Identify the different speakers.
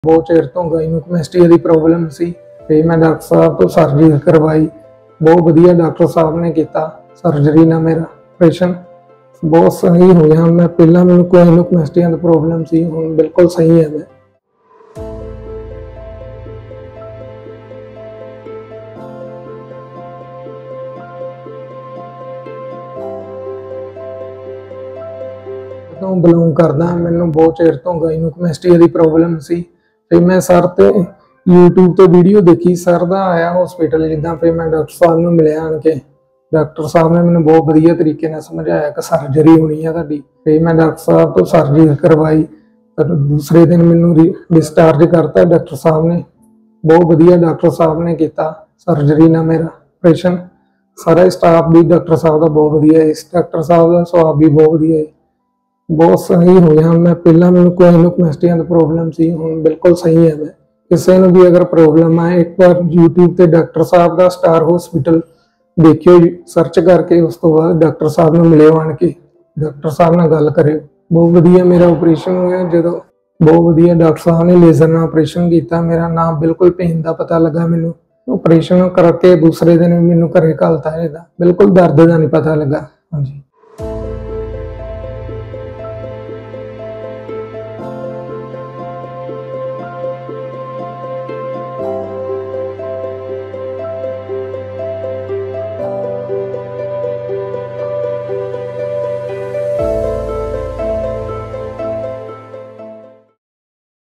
Speaker 1: बहुत चेर तो गाइनोकमैस्टिया की प्रॉब्लम सी ते मैं डॉक्टर साहब तो सर्जरी करवाई। बहुत वधिया डॉक्टर साहब ने किया सर्जरी ना मेरा ऑपरेशन बहुत सही हो गया। मैं पहला मैंने गाइनोकमैस्टिया की प्रॉब्लम सी, हुण बिल्कुल सही है। मैं तो बिलोंग करदा, मैनू बहुत चेर तो गाइनोकमैस्टिया की प्रॉब्लम सी ते मैं सर ते यूट्यूब तो वीडियो देखी, सर दा आया हॉस्पिटल जिद्दां, फिर मैं डॉक्टर साहब नूं मिलिया आण के। डॉक्टर साहब ने मैंने बहुत वधिया तरीके नाल समझाया कि सर्जरी होनी है तुहाडी। ते मैं डॉक्टर साहब तो सर्जरी करवाई, पर दूसरे दिन मैनू डिस्चार्ज करता डॉक्टर साहब ने। बहुत वधिया डॉक्टर साहब ने किया सर्जरी ना मेरा ऑपरेशन। सारा स्टाफ भी डॉक्टर साहब का बहुत वधिया है, इस डॉक्टर साहब का सुभाव भी बहुत वधिया है। बहुत सही हो गया। मैं पहला मैंने गाइनोकमैस्टिया की प्रॉब्लम सी, हुण बिल्कुल सही है। मैं किसी ने भी अगर प्रॉब्लम आए एक बार यूट्यूब पे डॉक्टर साहब का स्टार हॉस्पिटल देखियो सर्च करके, उस तो बाद डॉक्टर साहब ने मिले आण के डॉक्टर साहब नाल गल करे। बहुत वधिया मेरा ऑपरेशन होया। जो बहुत वधिया डॉक्टर साहब ने लेजर नाल ऑपरेशन किया, मेरा नाम बिल्कुल पेन का पता लगा। मैनू ऑपरेशन करके दूसरे दिन मैनू घरे घलता, बिल्कुल दर्द का नहीं पता लगा। हाँ जी।